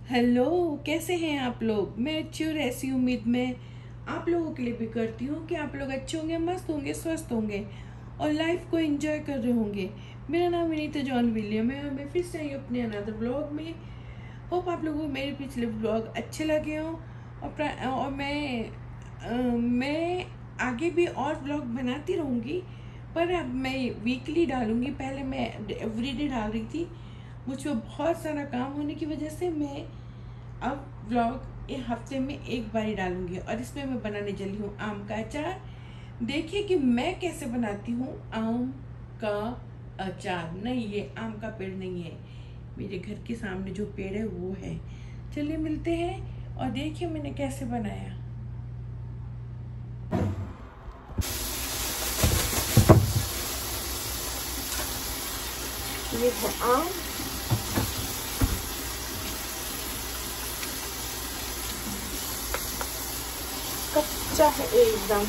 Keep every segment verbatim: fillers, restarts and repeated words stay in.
Hello, कैसे हैं आप लोग। मैं अच्छी और ऐसी उम्मीद मैं आप लोगों के लिए भी करती हूँ कि आप लोग अच्छे होंगे, मस्त होंगे, स्वस्थ होंगे और लाइफ को एंजॉय कर रहे होंगे। मेरा नाम विनीता जॉन विलियम है और मैं फिर से आई हूँ अपने अनदर ब्लॉग में। होप आप लोगों को मेरे पिछले ब्लॉग अच्छे लगे हों और और मैं आ, मैं आगे भी और ब्लॉग बनाती रहूँगी, पर अब मैं वीकली डालूँगी। पहले मैं एवरीडे डाल रही थी, मुझ पर बहुत सारा काम होने की वजह से मैं अब व्लॉग एक हफ्ते में एक बार ही डालूंगी। और इसमें मैं बनाने चली हूँ आम का अचार। देखिए कि मैं कैसे बनाती हूँ आम का अचार। नहीं, ये आम का पेड़ नहीं है, मेरे घर के सामने जो पेड़ है वो है। चलिए मिलते हैं और देखिए मैंने कैसे बनाया। ये है आम, कच्चा है एकदम।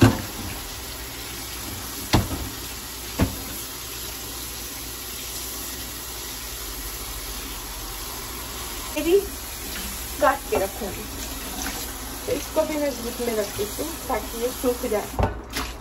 मेरी काट के रखूंगी, तो इसको भी मैं धूप में रख देती हूँ ताकि ये सूख जाए।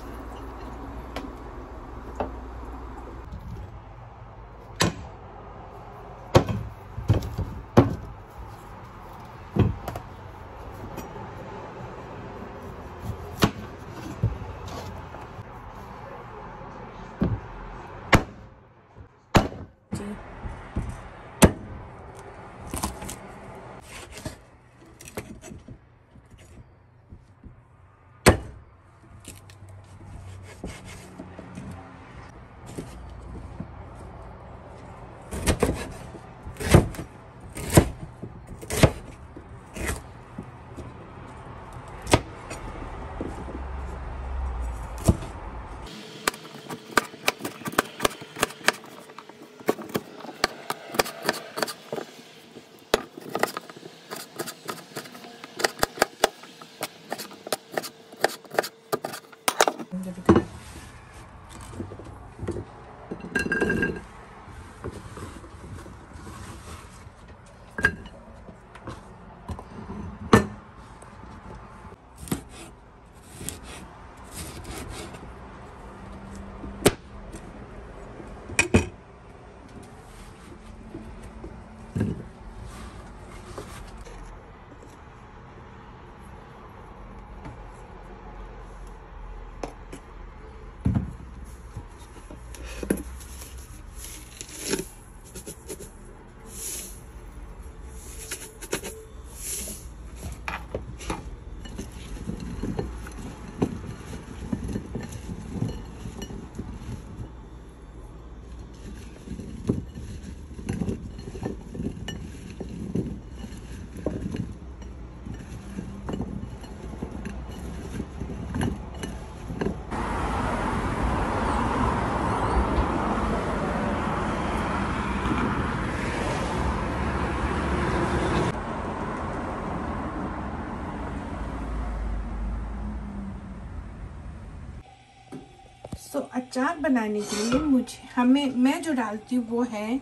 तो अचार बनाने के लिए मुझे हमें मैं जो डालती हूँ वो है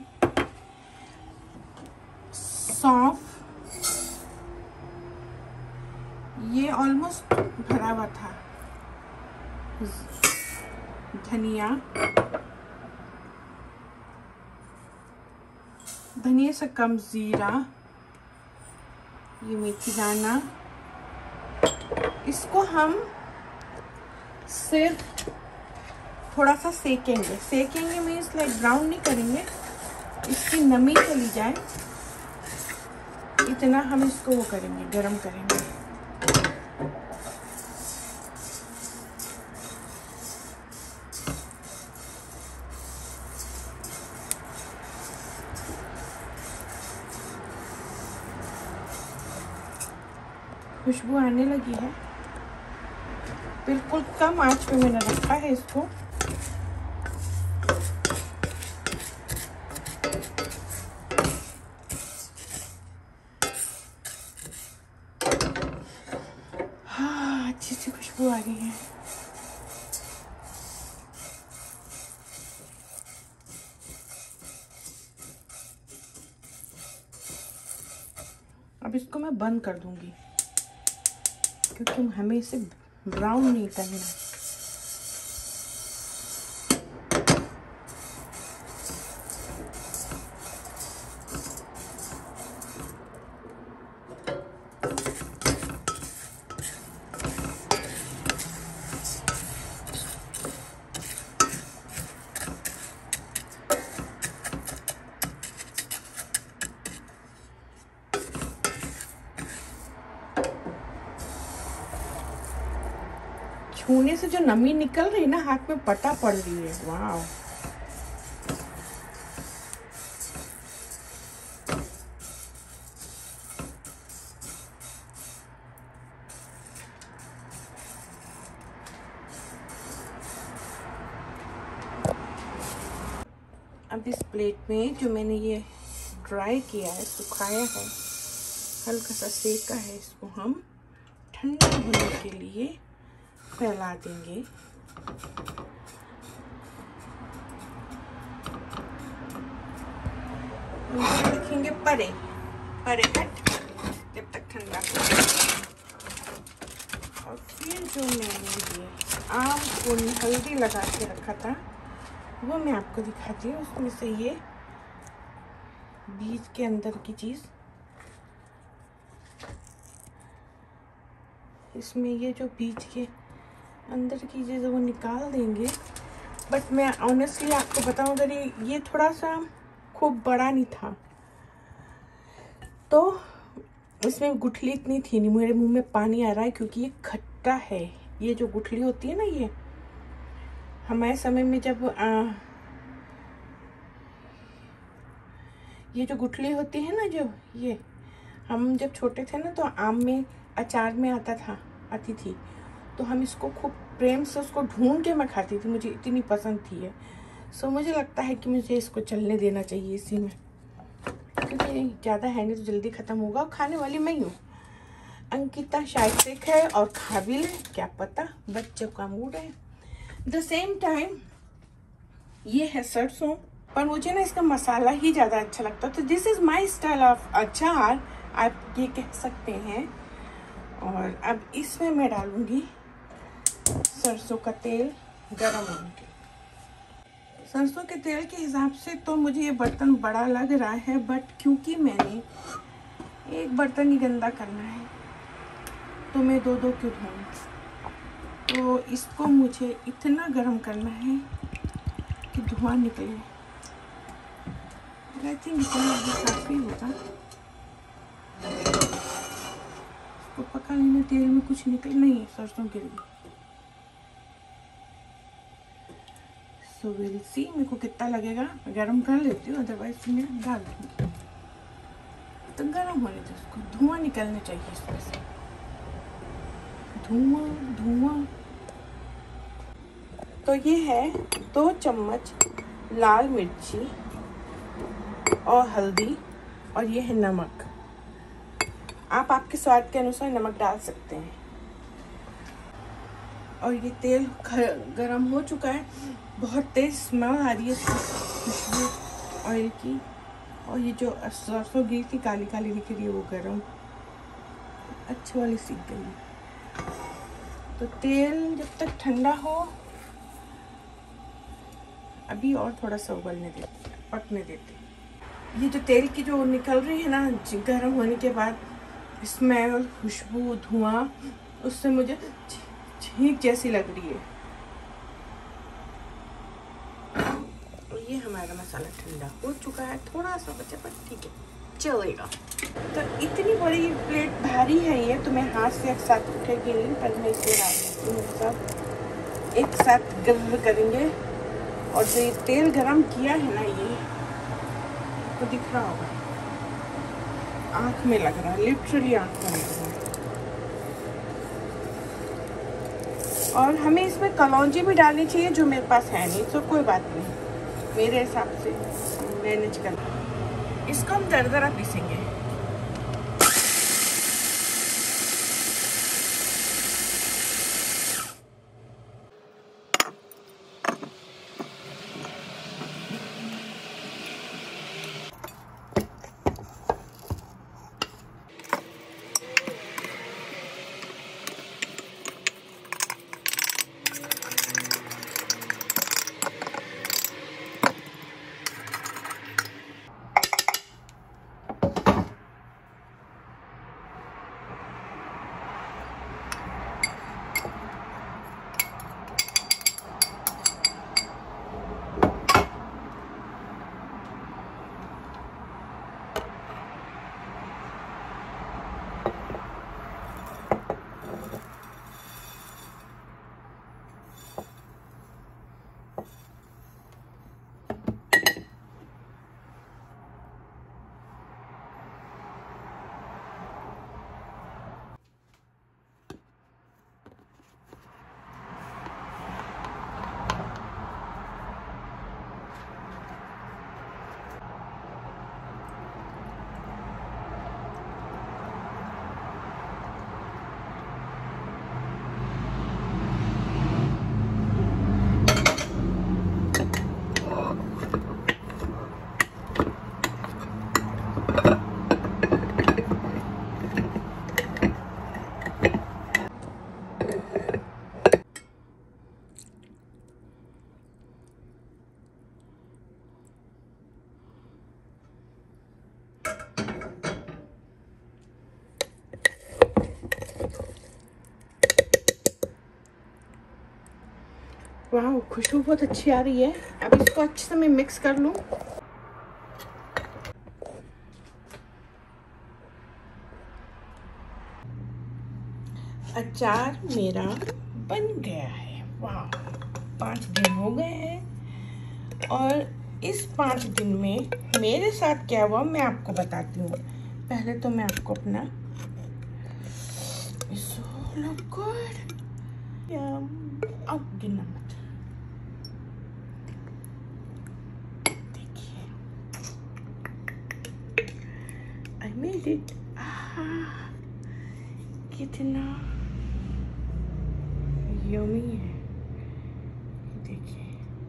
सौंफ। ये ऑलमोस्ट भरा हुआ था। धनिया, धनिया से कम जीरा, ये मेथी दाना। इसको हम सिर्फ थोड़ा सा सेकेंगे। सेकेंगे मीन्स लाइक ब्राउन नहीं करेंगे, इसकी नमी चली जाए इतना हम इसको वो करेंगे, गरम करेंगे। खुशबू आने लगी है। बिल्कुल कम आंच पे मैंने रखा है इसको। हाँ, अच्छी सी खुशबू आ रही है। अब इसको मैं बंद कर दूंगी क्योंकि हमें इसे ब्राउन नहीं करना। छूने से जो नमी निकल रही है ना, हाथ में पता पड़ रही है। वाह, अब इस प्लेट में जो मैंने ये ड्राई किया है, सुखाया है, हल्का सा सेका है, इसको हम ठंडा होने के लिए फैला देंगे। रखेंगे परे परे हट जब तक ठंडा हो। और फिर जो मैंने ये आम को हल्दी लगा के रखा था वो मैं आपको दिखाती हूँ। उसमें से ये बीज के अंदर की चीज़, इसमें ये जो बीज के अंदर की चीज़ वो निकाल देंगे। बट मैं ऑनेस्टली आपको बताऊं, अगर ये ये थोड़ा सा खूब बड़ा नहीं था तो इसमें गुठली इतनी थी नहीं। मेरे मुंह में पानी आ रहा है क्योंकि ये खट्टा है। ये जो गुठली होती है ना, ये हमारे समय में जब आ, ये जो गुठली होती है ना, जो ये हम जब छोटे थे ना तो आम में अचार में आता था आती थी, तो हम इसको खूब प्रेम से उसको ढूंढ के मैं खाती थी। मुझे इतनी पसंद थी ये। सो मुझे लगता है कि मुझे इसको चलने देना चाहिए इसी में, क्योंकि ज़्यादा है नहीं तो जल्दी ख़त्म होगा। खाने वाली मैं ही हूँ। अंकिता शायद से खाए और खा भी ले, क्या पता, बच्चों का मूड है। द सेम टाइम ये है सरसों, पर मुझे ना इसका मसाला ही ज़्यादा अच्छा लगता है। तो this is my style of achar, आप ये कह सकते हैं। और अब इसमें मैं डालूंगी सरसों का तेल गरम होने के। सरसों के तेल के हिसाब से तो मुझे ये बर्तन बड़ा लग रहा है, बट क्योंकि मैंने एक बर्तन ही गंदा करना है तो मैं दो दो क्यों धोऊं। तो इसको मुझे इतना गरम करना है कि धुआं निकले। आई थिंक इतना काफ़ी होगा। इसको पका लेने, तेल में कुछ निकल नहीं है, सरसों गिर गई। सो विल सी मेरे को कितना लगेगा। गरम कर लेती हूँ, अदरवाइज मैं डाल दूँगी। तो गरम होने दो इसको, धुआं निकलने चाहिए इसमें से, धुआं धुआं। तो ये है दो चम्मच लाल मिर्ची और हल्दी, और ये है नमक। आप आपके स्वाद के अनुसार नमक डाल सकते हैं। और ये तेल गरम हो चुका है, बहुत तेज स्मेल आ रही है खुशबू ऑयल की। और ये जो सरसों गिरी थी काली काली दिख रही है, वो गरम अच्छी वाली सीख गई। तो तेल जब तक ठंडा हो, अभी और थोड़ा सा उबलने देते, पकने देते। ये जो तेल की जो निकल रही है ना गरम होने के बाद, स्मेल, खुशबू, धुआं, उससे मुझे छींक जैसी लग रही है। तो ये हमारा मसाला ठंडा हो चुका है, थोड़ा सा बचा पर ठीक है, चलेगा। तो इतनी बड़ी प्लेट भारी है ये, तो मैं हाथ से एक साथ उठेगी नहीं, पर मैं इसे डाल देती हूँ सब एक साथ गर्म करेंगे। और जो ये तेल गरम किया है ना, ये तो दिख रहा होगा, आँख में लग रहा है, लिटरली आँख में लग रहा है। और हमें इसमें कलौंजी भी डालनी चाहिए, जो मेरे पास है नहीं, तो कोई बात नहीं, मेरे हिसाब से मैनेज कर। इसको हम दरदरा पीसेंगे। वाह, खुशबू बहुत अच्छी आ रही है। अब इसको अच्छे से मैं मिक्स कर लूँ। अचार मेरा बन गया है। वाह, पाँच दिन हो गए हैं और इस पाँच दिन में मेरे साथ क्या हुआ मैं आपको बताती हूँ। पहले तो मैं आपको अपना गिनना मत, देखिए आई मेड इट। कितना यम्मी है, देखिए।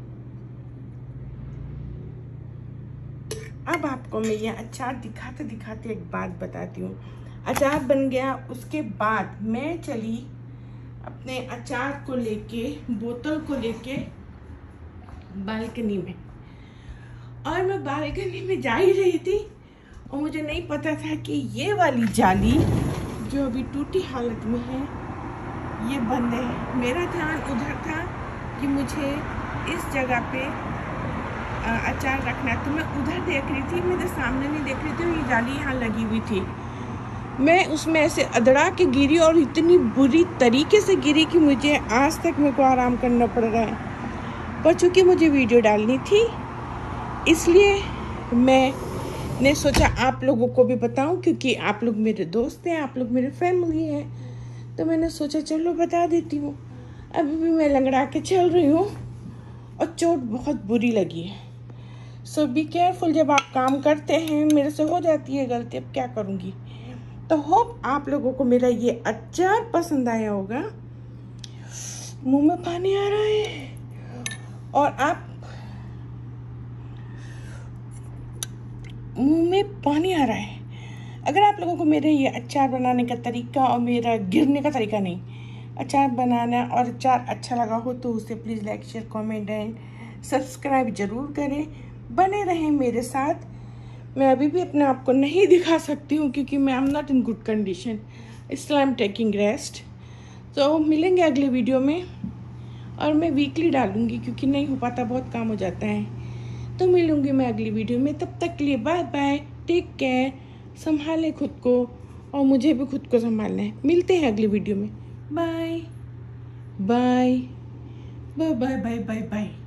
अब आपको मैं ये अचार दिखाते दिखाते एक बात बताती हूँ। अचार बन गया, उसके बाद मैं चली अपने अचार को लेके, बोतल को लेके बालकनी में, और मैं बालकनी में जा ही रही थी और मुझे नहीं पता था कि ये वाली जाली जो अभी टूटी हालत में है ये बंद है। मेरा ध्यान उधर था कि मुझे इस जगह पे अचार रखना है, तो मैं उधर देख रही थी, मेरे सामने नहीं देख रही थी। ये जाली यहाँ लगी हुई थी, मैं उसमें ऐसे अदड़ा के गिरी और इतनी बुरी तरीके से गिरी कि मुझे आज तक मेरे को आराम करना पड़ रहा है। पर चूँकि मुझे वीडियो डालनी थी इसलिए मैंने सोचा आप लोगों को भी बताऊं, क्योंकि आप लोग मेरे दोस्त हैं, आप लोग मेरे फैमिली हैं, तो मैंने सोचा चलो बता देती हूँ। अभी भी मैं लंगड़ा के चल रही हूँ और चोट बहुत बुरी लगी है। सो बी केयरफुल, जब आप काम करते हैं, मेरे से हो जाती है गलती, अब क्या करूँगी। तो होप आप लोगों को मेरा ये अचार पसंद आया होगा। मुंह में पानी आ रहा है और आप मुंह में पानी आ रहा है। अगर आप लोगों को मेरे ये अचार बनाने का तरीका और मेरा गिरने का तरीका नहीं, अचार बनाना और अचार अच्छा लगा हो तो उसे please like share comment and subscribe ज़रूर करें। बने रहें मेरे साथ। मैं अभी भी अपने आप को नहीं दिखा सकती हूँ क्योंकि मैं I am not in good condition, इसलिए आई एम टेकिंग रेस्ट। तो मिलेंगे अगले वीडियो में, और मैं वीकली डालूँगी क्योंकि नहीं हो पाता, बहुत काम हो जाता है। तो मिलूँगी मैं अगली वीडियो में, तब तक के लिए बाय बाय, टेक केयर, संभालें खुद को और मुझे भी खुद को संभालना है। मिलते हैं अगली वीडियो में। Bye bye bye bye bye bye bye.